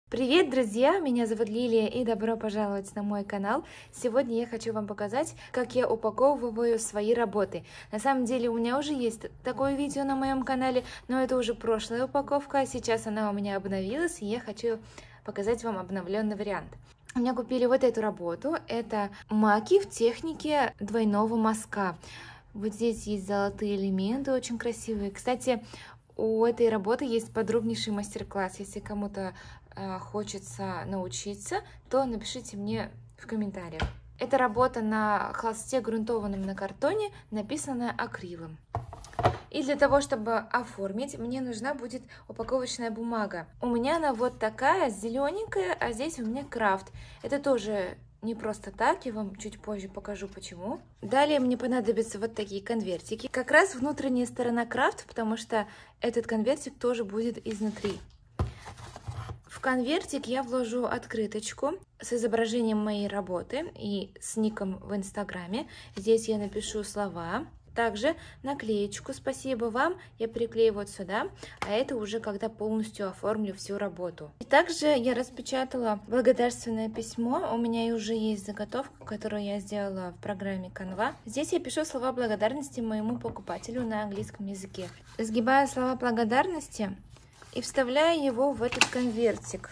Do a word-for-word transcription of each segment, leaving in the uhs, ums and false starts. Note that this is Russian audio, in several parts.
Привет, друзья! Меня зовут Лилия и добро пожаловать на мой канал. Сегодня я хочу вам показать, как я упаковываю свои работы. На самом деле у меня уже есть такое видео на моем канале, но это уже прошлая упаковка, сейчас она у меня обновилась, и я хочу показать вам обновленный вариант. У меня купили вот эту работу, это маки в технике двойного мазка. Вот здесь есть золотые элементы, очень красивые. Кстати, у этой работы есть подробнейший мастер-класс. Если кому-то э, хочется научиться, то напишите мне в комментариях. Эта работа на холсте, грунтованном на картоне, написана акрилом. И для того, чтобы оформить, мне нужна будет упаковочная бумага. У меня она вот такая, зелененькая, а здесь у меня крафт. Это тоже не просто так, я вам чуть позже покажу почему. Далее мне понадобятся вот такие конвертики. Как раз внутренняя сторона крафт, потому что этот конвертик тоже будет изнутри. В конвертик я вложу открыточку с изображением моей работы и с ником в инстаграме. Здесь я напишу слова. Также наклеечку «Спасибо вам» я приклею вот сюда, а это уже когда полностью оформлю всю работу. И также я распечатала благодарственное письмо, у меня уже есть заготовка, которую я сделала в программе Canva. Здесь я пишу слова благодарности моему покупателю на английском языке. Сгибаю слова благодарности и вставляю его в этот конвертик.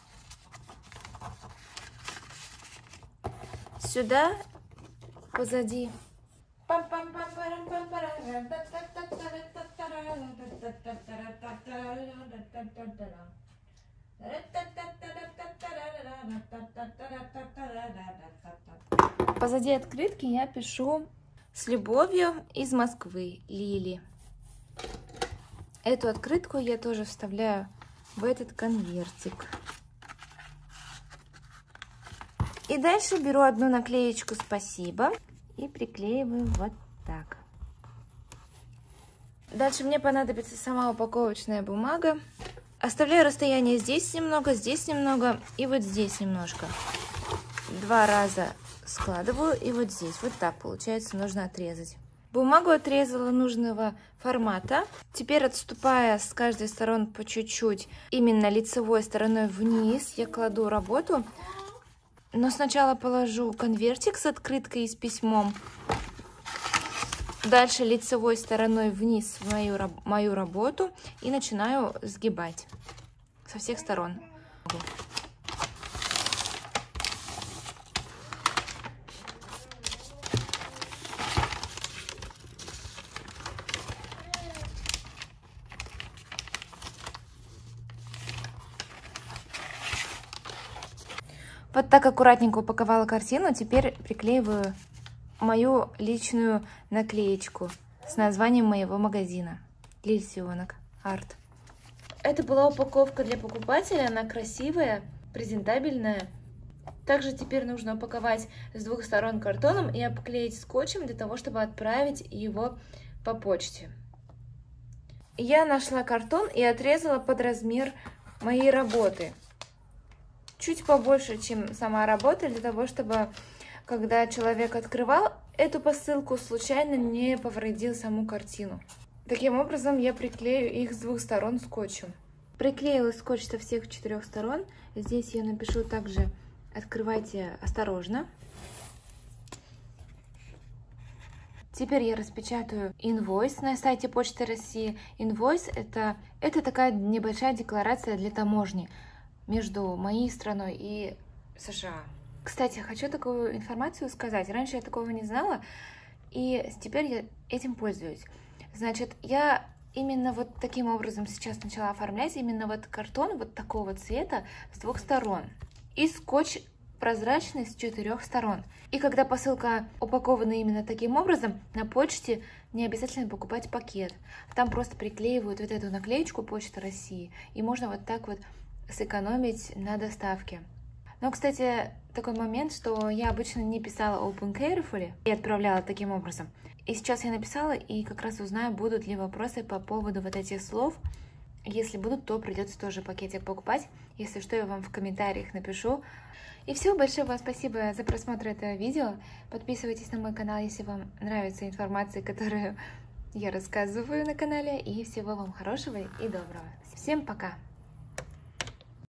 Сюда, позади. Позади открытки я пишу «С любовью из Москвы, Лили». Эту открытку я тоже вставляю в этот конвертик. И дальше беру одну наклеечку «Спасибо» и приклеиваю вот так. Дальше мне понадобится сама упаковочная бумага. Оставляю расстояние здесь немного, здесь немного и вот здесь немножко. Два раза складываю и вот здесь. Вот так получается, нужно отрезать. Бумагу отрезала нужного формата. Теперь, отступая с каждой стороны по чуть-чуть, именно лицевой стороной вниз, я кладу работу. Но сначала положу конвертик с открыткой и с письмом. Дальше лицевой стороной вниз в мою, мою работу и начинаю сгибать со всех сторон. Вот так аккуратненько упаковала картину. Теперь приклеиваю мою личную наклеечку с названием моего магазина. Лильсионок Арт. Это была упаковка для покупателя. Она красивая, презентабельная. Также теперь нужно упаковать с двух сторон картоном и обклеить скотчем для того, чтобы отправить его по почте. Я нашла картон и отрезала под размер моей работы. Чуть побольше, чем сама работа, для того, чтобы, когда человек открывал эту посылку, случайно не повредил саму картину. Таким образом, я приклею их с двух сторон скотчем. Приклеила скотч со всех четырех сторон. Здесь я напишу также «Открывайте осторожно». Теперь я распечатаю инвойс на сайте Почты России. Инвойс это, это такая небольшая декларация для таможни между моей страной и США. Кстати, хочу такую информацию сказать. Раньше я такого не знала, и теперь я этим пользуюсь. Значит, я именно вот таким образом сейчас начала оформлять именно вот картон вот такого цвета с двух сторон. И скотч прозрачный с четырех сторон. И когда посылка упакована именно таким образом, на почте не обязательно покупать пакет. Там просто приклеивают вот эту наклеечку Почты России, и можно вот так вот сэкономить на доставке. Но, кстати, такой момент, что я обычно не писала open carefully и отправляла таким образом. И сейчас я написала и как раз узнаю, будут ли вопросы по поводу вот этих слов. Если будут, то придется тоже пакетик покупать. Если что, я вам в комментариях напишу. И все, большое вам спасибо за просмотр этого видео. Подписывайтесь на мой канал, если вам нравится информация, которую я рассказываю на канале. И всего вам хорошего и доброго. Всем пока!